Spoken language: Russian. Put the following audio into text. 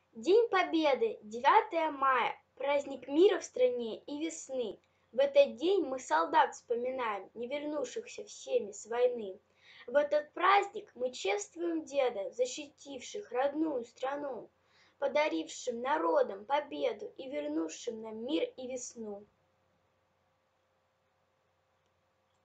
День Победы, 9 мая, праздник мира в стране и весны. В этот день мы солдат вспоминаем, не вернувшихся всеми с войны. В этот праздник мы чествуем деда, защитивших родную страну, подарившим народам победу и вернувшим нам мир и весну.